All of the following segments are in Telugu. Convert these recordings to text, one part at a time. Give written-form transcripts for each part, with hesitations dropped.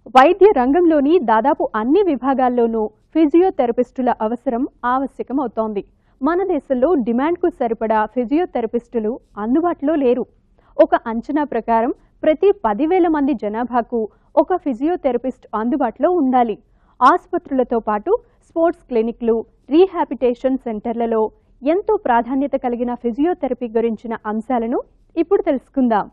వైద్య రంగంలోని దాదాపు అన్ని విభాగాల్లోనూ ఫిజియోథెరపిస్టుల అవసరం ఆవశ్యకమవుతోంది. మన దేశంలో డిమాండ్కు సరిపడా ఫిజియోథెరపిస్టులు అందుబాటులో లేరు. ఒక అంచనా ప్రకారం ప్రతి 10,000 మంది జనాభాకు ఒక ఫిజియోథెరపిస్ట్ అందుబాటులో ఉండాలి. ఆసుపత్రులతో పాటు స్పోర్ట్స్ క్లినిక్లు, రీహాబిటేషన్ సెంటర్లలో ఎంతో ప్రాధాన్యత కలిగిన ఫిజియోథెరపీ గురించిన అంశాలను ఇప్పుడు తెలుసుకుందాం.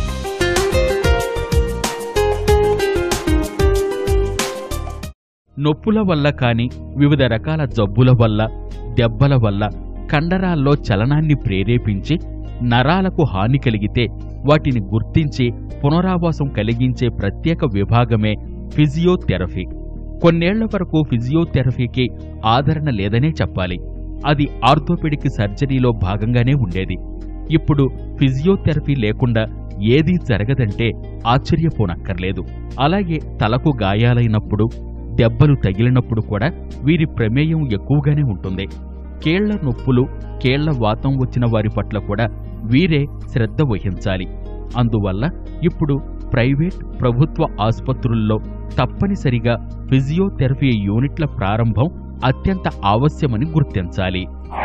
నొప్పుల వల్ల కానీ, వివిధ రకాల జబ్బుల వల్ల, దెబ్బల వల్ల కండరాల్లో చలనాన్ని ప్రేరేపించి నరాలకు హాని కలిగితే వాటిని గుర్తించి పునరావాసం కలిగించే ప్రత్యేక విభాగమే ఫిజియోథెరపీ. కొన్నేళ్ల వరకు ఫిజియోథెరపీకి ఆదరణ లేదనే చెప్పాలి. అది ఆర్థోపెడిక్ సర్జరీలో భాగంగానే ఉండేది. ఇప్పుడు ఫిజియోథెరపీ లేకుండా ఏదీ జరగదంటే ఆశ్చర్యపోనక్కర్లేదు. అలాగే తలకు గాయాలైనప్పుడు, దెబ్బలు తగిలినప్పుడు కూడా వీరి ప్రమేయం ఎక్కువగానే ఉంటుంది. కేళ్ల నొప్పులు, కేళ్ల వాతం వచ్చిన వారి పట్ల కూడా వీరే శ్రద్ధ వహించాలి. అందువల్ల ఇప్పుడు ప్రైవేట్, ప్రభుత్వ ఆసుపత్రుల్లో తప్పనిసరిగా ఫిజియోథెరపీ యూనిట్ల ప్రారంభం అత్యంత ఆవశ్యమని గుర్తించాలి.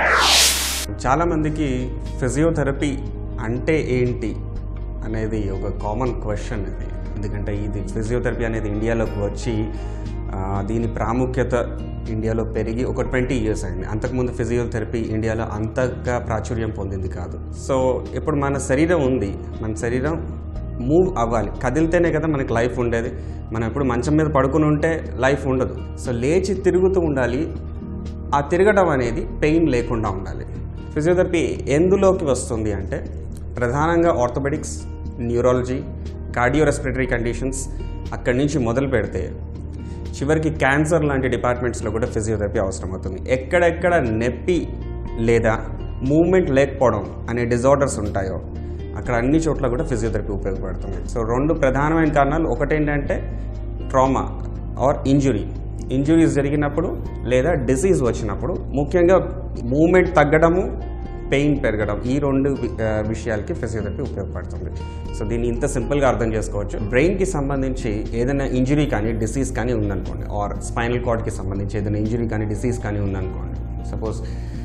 చాలా మందికి ఫిజియోథెరపీ అంటే ఏంటి అనేది ఒక కామన్ క్వశ్చన్ ఇది. ఎందుకంటే ఇది ఫిజియోథెరపీ అనేది ఇండియాలోకి వచ్చి దీని ప్రాముఖ్యత ఇండియాలో పెరిగి ఒక 20 years అయింది. అంతకుముందు ఫిజియోథెరపీ ఇండియాలో అంతగా ప్రాచుర్యం పొందింది కాదు. సో ఇప్పుడు మన శరీరం ఉంది, మన శరీరం మూవ్ అవ్వాలి, కదిలితేనే కదా మనకి లైఫ్ ఉండేది. మనం ఎప్పుడు మంచం మీద పడుకుని ఉంటే లైఫ్ ఉండదు. సో లేచి తిరుగుతూ ఉండాలి. ఆ తిరగడం అనేది పెయిన్ లేకుండా ఉండాలి. ఫిజియోథెరపీ ఎందులోకి వస్తుంది అంటే ప్రధానంగా ఆర్థోపెడిక్స్, న్యూరాలజీ, కార్డియోరెస్పిరేటరీ కండిషన్స్, అక్కడి నుంచి మొదలు పెడితే చివరికి క్యాన్సర్ లాంటి డిపార్ట్మెంట్స్లో కూడా ఫిజియోథెరపీ అవసరం అవుతుంది. ఎక్కడెక్కడ నొప్పి లేదా మూవ్మెంట్ లేకపోవడం అనే డిజార్డర్స్ ఉంటాయో అక్కడ అన్ని చోట్ల కూడా ఫిజియోథెరపీ ఉపయోగపడుతుంది. సో 2 ప్రధానమైన కారణాలు. ఒకటేంటంటే ట్రామా ఆర్ ఇంజురీస్ జరిగినప్పుడు లేదా డిసీజ్ వచ్చినప్పుడు, ముఖ్యంగా మూవ్మెంట్ తగ్గడము, పెయిన్ పెరగడం, ఈ 2 విషయాలకి ఫిజియోథెరపీ ఉపయోగపడుతుంది. సో దీన్ని ఇంత సింపుల్గా అర్థం చేసుకోవచ్చు. బ్రెయిన్కి సంబంధించి ఏదైనా ఇంజురీ కానీ డిసీజ్ కానీ ఉందనుకోండి, ఆర్ స్పైనల్ కార్డ్కి సంబంధించి ఏదైనా ఇంజురీ కానీ డిసీజ్ కానీ ఉందనుకోండి. సపోజ్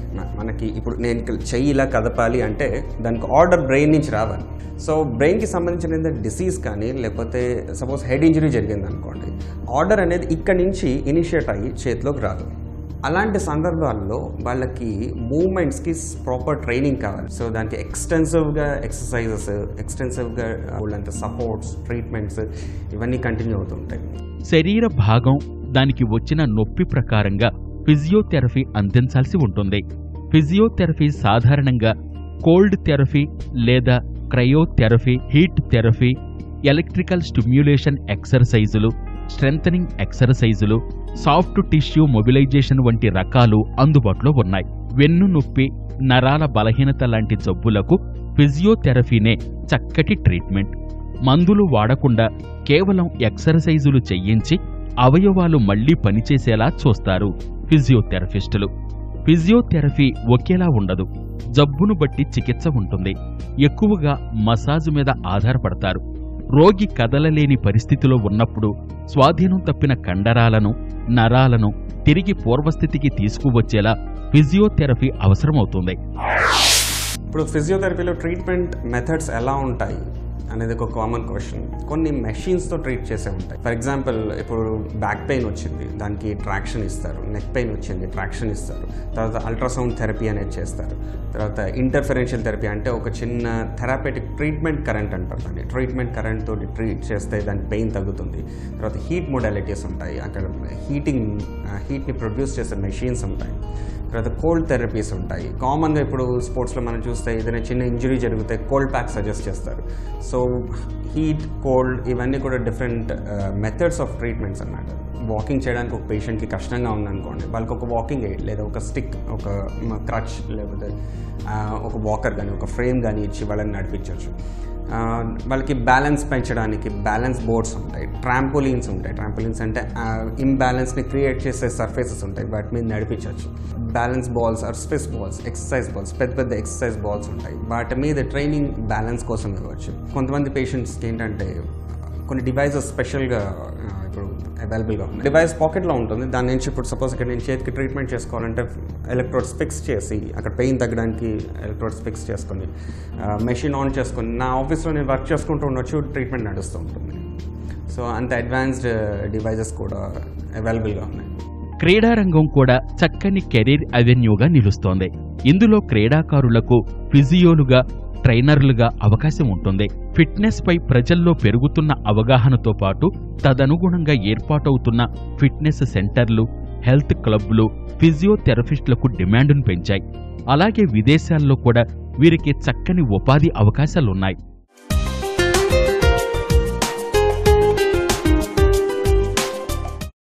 మనకి ఇప్పుడు నేను చెయ్యి ఇలా కదపాలి అంటే దానికి ఆర్డర్ బ్రెయిన్ నుంచి రావాలి. సో బ్రెయిన్కి సంబంధించిన ఏదైనా డిసీజ్ కానీ లేకపోతే సపోజ్ హెడ్ ఇంజురీ జరిగింది అనుకోండి, ఆర్డర్ అనేది ఇక్కడి నుంచి ఇనిషియేట్ అయ్యి చేతిలోకి రాదు. అలాంటి సందర్భాల్లో వాళ్ళకి మూమెంట్స్కి ప్రాపర్ ట్రైనింగ్ కావాలి. సో దానికి ఎక్స్టెన్సివ్గా ఎక్సర్సైజెస్, ఎక్స్టెన్సివ్గా వాళ్ళంత సపోర్ట్స్, ట్రీట్మెంట్స్ ఇవన్నీ కంటిన్యూ అవుతుంటాయి. శరీర భాగం దానికి వచ్చిన నొప్పి ప్రకారంగా ఫిజియోథెరపీ అందించాల్సి ఉంటుంది. ఫిజియోథెరపీ సాధారణంగా కోల్డ్ థెరపీ లేదా cryotherapy, heat therapy, electrical stimulation ఎక్సర్సైజులు, స్ట్రెంథనింగ్ ఎక్సర్సైజులు, సాఫ్ట్ టిష్యూ మొబిలైజేషన్ వంటి రకాలు అందుబాటులో ఉన్నాయి. వెన్ను నొప్పి, నరాల బలహీనత లాంటి జబ్బులకు ఫిజియోథెరపీనే చక్కటి ట్రీట్మెంట్. మందులు వాడకుండా కేవలం ఎక్సర్సైజులు చెయ్యించి అవయవాలు మళ్లీ పనిచేసేలా చూస్తారు ఫిజియోథెరపిస్టులు. ఫిజియోథెరపీ ఒకేలా ఉండదు. జబ్బును బట్టి చికిత్స ఉంటుంది. ఎక్కువగా మసాజు మీద ఆధారపడతారు. రోగి కదలలేని పరిస్థితిలో ఉన్నప్పుడు స్వాధీనం తప్పిన కండరాలను, నరాలను తిరిగి పూర్వస్థితికి తీసుకువచ్చేలా ఫిజియోథెరపీ అవసరమవుతుంది. ఇప్పుడు ఫిజియోథెరపీలో ట్రీట్మెంట్ మెథడ్స్ ఎలా ఉంటాయి అనేది ఒక కామన్ క్వశ్చన్. కొన్ని మెషిన్స్తో ట్రీట్ చేసే ఉంటాయి. ఫర్ ఎగ్జాంపుల్ ఇప్పుడు బ్యాక్ పెయిన్ వచ్చింది, దానికి ట్రాక్షన్ ఇస్తారు. నెక్ పెయిన్ వచ్చింది, ట్రాక్షన్ ఇస్తారు. తర్వాత అల్ట్రాసౌండ్ థెరపీ అనేది చేస్తారు. తర్వాత ఇంటర్ఫెరెన్షియల్ థెరపీ అంటే ఒక చిన్న థెరాపెటిక్ ట్రీట్మెంట్ కరెంట్ అంటారు. దాన్ని ట్రీట్మెంట్ కరెంట్ తోటి ట్రీట్ చేస్తే దాని పెయిన్ తగ్గుతుంది. తర్వాత హీట్ మోడాలిటీస్ ఉంటాయి, అక్కడ హీట్ని ప్రొడ్యూస్ చేసే మెషిన్స్ ఉంటాయి. తర్వాత కోల్డ్ థెరపీస్ ఉంటాయి. కామన్గా ఇప్పుడు స్పోర్ట్స్లో మనం చూస్తే ఏదైనా చిన్న ఇంజరీ జరిగితే కోల్డ్ ప్యాక్ సజెస్ట్ చేస్తారు. సో హీట్, కోల్డ్ ఇవన్నీ కూడా డిఫరెంట్ మెథడ్స్ ఆఫ్ ట్రీట్మెంట్స్ అన్నమాట. వాకింగ్ చేయడానికి ఒక పేషెంట్కి కష్టంగా ఉందనుకోండి, వాళ్ళకి ఒక వాకింగ్ ఎయిడ్ లేదా ఒక స్టిక్, ఒక క్రచ్ లేకపోతే ఒక వాకర్ కానీ ఒక ఫ్రేమ్ కానీ ఇచ్చి వాళ్ళని నడిపించవచ్చు. వాళ్ళకి బ్యాలెన్స్ పెంచడానికి బ్యాలెన్స్ బోర్డ్స్ ఉంటాయి, ట్రాంపోలిన్స్ ఉంటాయి. ట్రాంపోలిన్స్ అంటే ఇంబ్యాలెన్స్ని క్రియేట్ చేసే సర్ఫేసెస్ ఉంటాయి, వాటి మీద నడిపించవచ్చు. Balance balls or Swiss balls, exercise balls, పెద్ద పెద్ద ఎక్సర్సైజ్ బాల్స్ ఉంటాయి, వాటి మీద ట్రైనింగ్ బ్యాలెన్స్ కోసం ఇవ్వచ్చు. కొంతమంది పేషెంట్స్కి ఏంటంటే కొన్ని డివైజెస్ స్పెషల్గా అవైలబుల్గా ఉన్నాయి. డివైస్ పాకెట్లో ఉంటుంది. దాని నుంచి ఇప్పుడు సపోజ్ ఇక్కడ నేను చేతికి ట్రీట్మెంట్ చేసుకోవాలంటే ఎలక్ట్రోడ్స్ ఫిక్స్ చేసి అక్కడ పెయిన్ తగ్గడానికి ఎలక్ట్రోడ్స్ ఫిక్స్ చేసుకొని మెషిన్ ఆన్ చేసుకొని నా ఆఫీస్లో నేను వర్క్ చేసుకుంటూ ఉండొచ్చు, ట్రీట్మెంట్ నడుస్తూ ఉంటుంది. సో అంత అడ్వాన్స్డ్ డివైజెస్ కూడా అవైలబుల్గా ఉన్నాయి. క్రీడారంగం కూడా చక్కని కెరీర్ అవెన్యూగా నిలుస్తోంది. ఇందులో క్రీడాకారులకు ఫిజియోలుగా, ట్రైనర్లుగా అవకాశం ఉంటుంది. ఫిట్నెస్ పై ప్రజల్లో పెరుగుతున్న అవగాహనతో పాటు తదనుగుణంగా ఏర్పాటవుతున్న ఫిట్నెస్ సెంటర్లు, హెల్త్ క్లబ్లు ఫిజియోథెరపిస్టులకు డిమాండును పెంచాయి. అలాగే విదేశాల్లో కూడా వీరికి చక్కని ఉపాధి అవకాశాలున్నాయి.